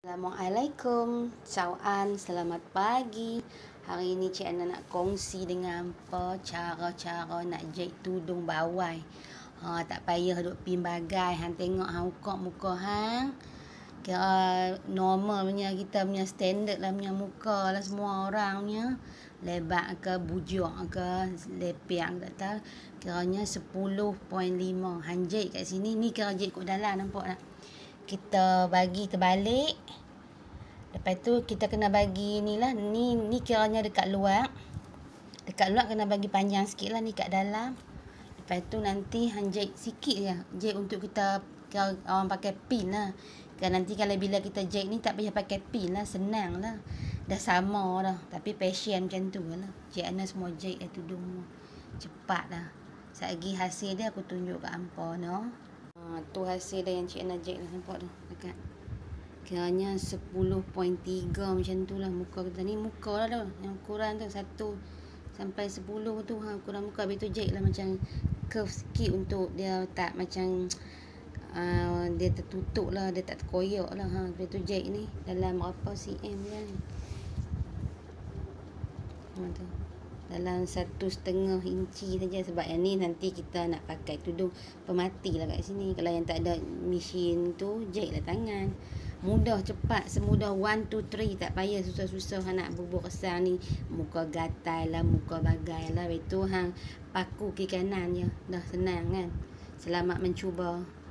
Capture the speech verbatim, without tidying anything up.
Assalamualaikum, Cawan, selamat pagi. Hari ini Cik Ana nak kongsi dengan apa cara-cara nak jahit tudung bawai. Ha, tak payah duk pin bagai. Hang tengok hang ukak muka hang. Kira normal punya, kita punya standard lah punya muka lah semua orang punya. Lebat ke, bujur ke, lepiang tak tahu. Kiranya sepuluh perpuluhan lima. Hang jahit kat sini, ni kira jahit kat dalam, nampak tak? Kita bagi terbalik. Lepas tu kita kena bagi ni lah. Ni ni kiranya dekat luar. Dekat luar kena bagi panjang sikit lah, ni kat dalam. Lepas tu nanti hang jahit sikit je. Jahit untuk kita, kira orang pakai pin lah. Kan nanti kalau bila kita jahit ni tak payah pakai pin lah, senang lah. Dah sama dah. Tapi passion macam tu lah. Cik Ana semua jahit lah tudung. Cepat lah. Satgi hasil dia aku tunjuk kat hampa no. Ha, tu hasil dia yang Cik Ana jahit lah, nampak tu dekat. Kiranya sepuluh perpuluhan tiga macam tu lah muka kita ni. Muka lah tu yang ukuran tu satu sampai sepuluh tu. Ha, ukuran muka. Habis tu jahit lah macam curve sikit untuk dia tak macam uh, dia tertutup lah, dia tak terkoyak lah. Ha, habis tu jahit ni dalam berapa cm dia ni. Ha, tu dalam satu setengah inci saja, sebab yang ni nanti kita nak pakai tudung pemati lah kat sini. Kalau yang tak ada mesin tu, jahitlah tangan. Mudah, cepat, semudah one, two, three. Tak payah susah-susah hang nak bubur kesang ni. Muka gatal lah, muka bagai lah. Lepas tu hang paku kiri kanan je. Dah senang kan. Selamat mencuba.